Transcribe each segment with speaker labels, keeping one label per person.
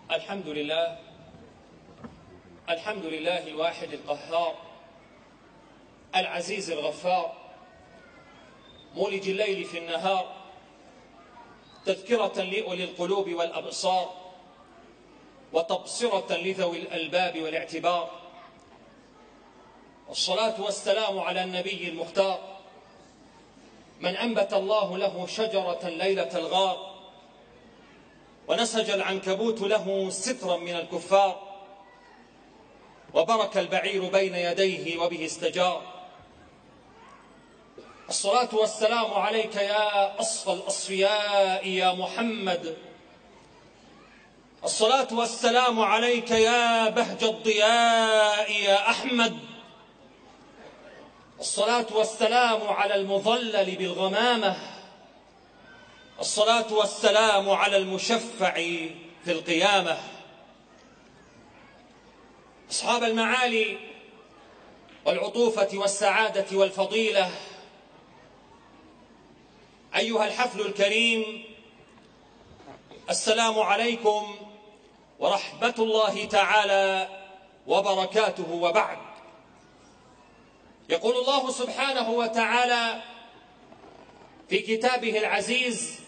Speaker 1: الحمد لله الواحد القهار العزيز الغفار، مولج الليل في النهار، تذكرة لأولي القلوب والأبصار، وتبصرة لذوي الألباب والاعتبار. والصلاة والسلام على النبي المختار، من أنبت الله له شجرة ليلة الغار، ونسج العنكبوت له سترا من الكفار، وبرك البعير بين يديه وبه استجار. الصلاة والسلام عليك يا أصفى الأصفياء يا محمد، الصلاة والسلام عليك يا بهج الضياء يا أحمد، الصلاة والسلام على المظلل بالغمامة، الصلاة والسلام على المشفع في القيامة. أصحاب المعالي والعطوفة والسعادة والفضيلة، أيها الحفل الكريم، السلام عليكم ورحمة الله تعالى وبركاته. وبعد، يقول الله سبحانه وتعالى في كتابه العزيز: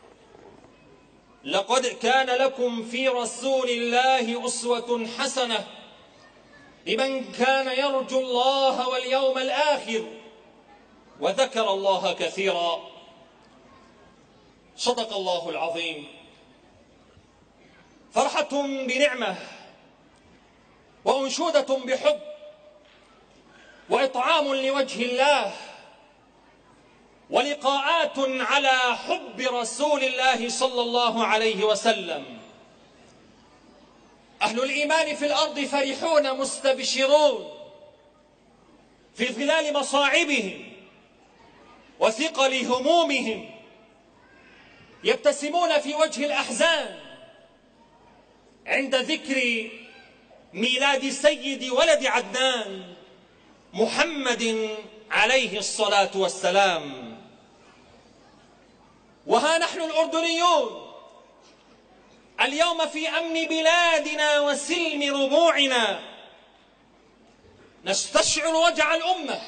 Speaker 1: لقد كان لكم في رسول الله أسوة حسنة لمن كان يرجو الله واليوم الآخر وذكر الله كثيرا. صدق الله العظيم. فرحة بنعمة، وأنشودة بحب، وإطعام لوجه الله، ولقاءات على حب رسول الله صلى الله عليه وسلم. أهل الإيمان في الأرض فرحون مستبشرون في ظلال مصاعبهم وثقل همومهم، يبتسمون في وجه الأحزان عند ذكر ميلاد سيد ولد عدنان محمد عليه الصلاة والسلام. وها نحن الأردنيون اليوم في أمن بلادنا وسلم ربوعنا، نستشعر وجع الأمة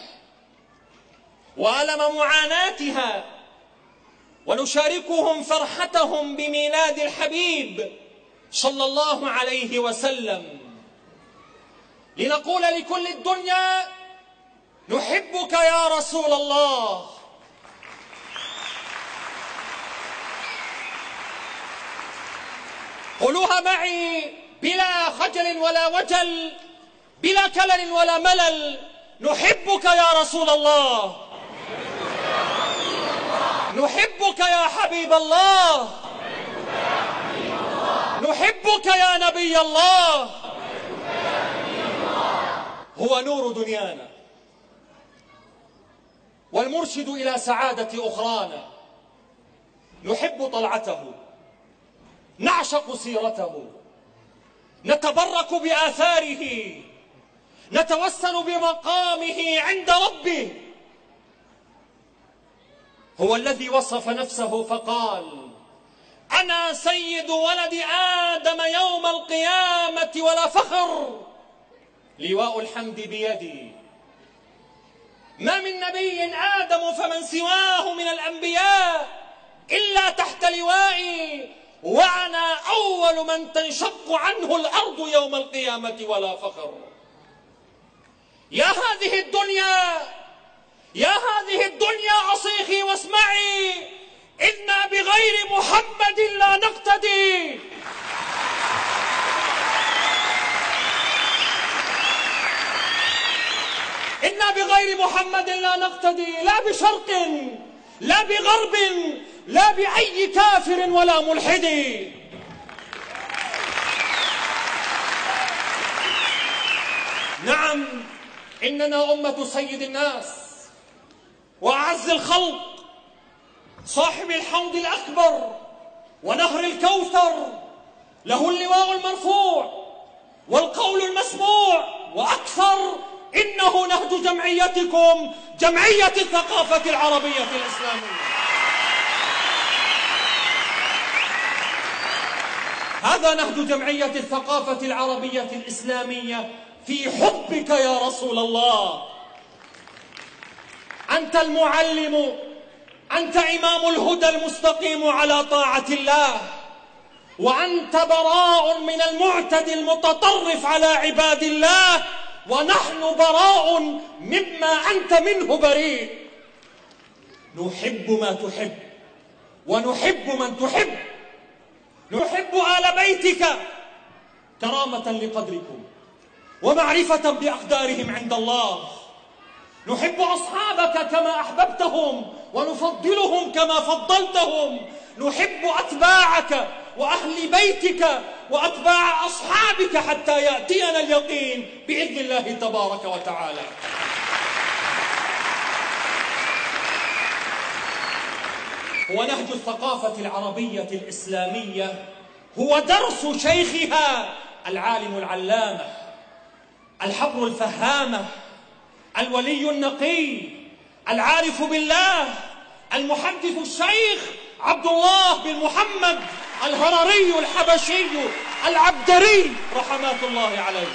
Speaker 1: وألم معاناتها، ونشاركهم فرحتهم بميلاد الحبيب صلى الله عليه وسلم، لنقول لكل الدنيا: نحبك يا رسول الله. قولوها معي بلا خجل ولا وجل، بلا كلل ولا ملل: نحبك يا رسول الله، نحبك يا حبيب الله، نحبك يا نبي الله. هو نور دنيانا والمرشد إلى سعادة أخرانا، نحب طلعته، نعشق سيرته، نتبرك بآثاره، نتوسل بمقامه عند ربه. هو الذي وصف نفسه فقال: أنا سيد ولد آدم يوم القيامة ولا فخر، لواء الحمد بيدي. ما من نبي آدم فمن سواه من الأنبياء إلا تحت لوائي، وأنا أول من تنشق عنه الأرض يوم القيامة ولا فخر. يا هذه الدنيا، يا هذه الدنيا، أصيخي واسمعي: إنا بغير محمد لا نقتدي. إنا بغير محمد لا نقتدي، لا بشرق لا بغرب لا بأي كافر ولا ملحد. نعم، إننا أمة سيد الناس وأعز الخلق، صاحب الحوض الأكبر ونهر الكوثر، له اللواء المرفوع والقول المسموع، وأكثر: إنه نهج جمعيتكم، جمعية الثقافة العربية الإسلامية. هذا نهج جمعية الثقافة العربية الإسلامية في حبك يا رسول الله. أنت المعلم، أنت إمام الهدى المستقيم على طاعة الله، وأنت براء من المعتدي المتطرف على عباد الله، ونحن براء مما أنت منه بريء. نحب ما تحب ونحب من تحب، نحب آل بيتك كرامة لقدركم ومعرفة بأقدارهم عند الله، نحب أصحابك كما أحببتهم ونفضلهم كما فضلتهم، نحب أتباعك وأهل بيتك وأتباع أصحابك حتى يأتينا اليقين بإذن الله تبارك وتعالى. ونهج الثقافة العربية الإسلامية هو درس شيخها العالم العلامة الحبر الفهامة الولي النقي العارف بالله المحدث الشيخ عبد الله بن محمد الهرري الحبشي العبدري رحمات الله عليه.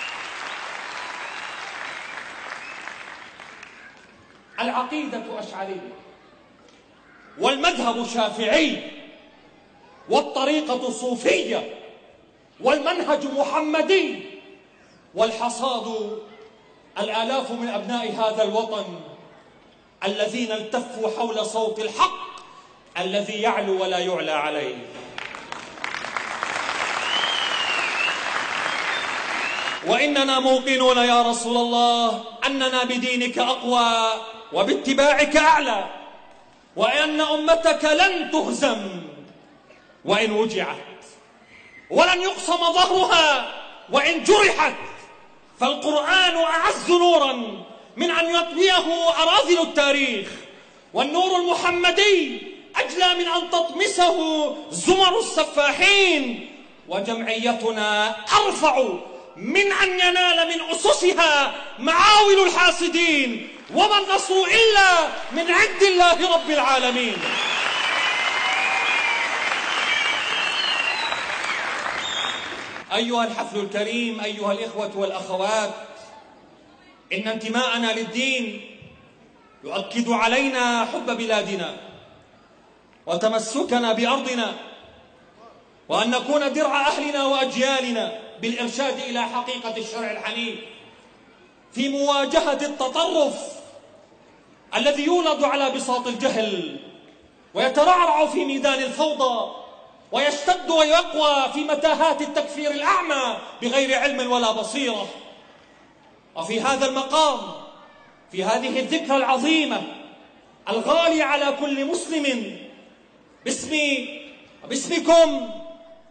Speaker 1: العقيدة أشعرية، والمذهب شافعي، والطريقة صوفية، والمنهج محمدي، والحصاد الآلاف من أبناء هذا الوطن الذين التفوا حول صوت الحق الذي يعلو ولا يعلى عليه. وإننا موقنون يا رسول الله أننا بدينك أقوى وباتباعك أعلى، وأن أمتك لن تهزم وإن وجعت، ولن يقسم ظهرها وإن جرحت، فالقرآن أعز نورا من أن يطويه أراذل التاريخ، والنور المحمدي أجلى من أن تطمسه زمر السفاحين، وجمعيتنا أرفع من أن ينال من أسسها معاول الحاسدين، وما النصر إلا من عند الله رب العالمين. أيها الحفل الكريم، أيها الإخوة والأخوات، إن انتماءنا للدين يؤكد علينا حب بلادنا وتمسكنا بأرضنا، وأن نكون درع أهلنا وأجيالنا بالإرشاد إلى حقيقة الشرع الحنيف في مواجهة التطرف الذي يولد على بساط الجهل ويترعرع في ميدان الفوضى، ويشتد ويقوى في متاهات التكفير الأعمى بغير علم ولا بصيرة. وفي هذا المقام، في هذه الذكرى العظيمة الغالية على كل مسلم، باسمي وباسمكم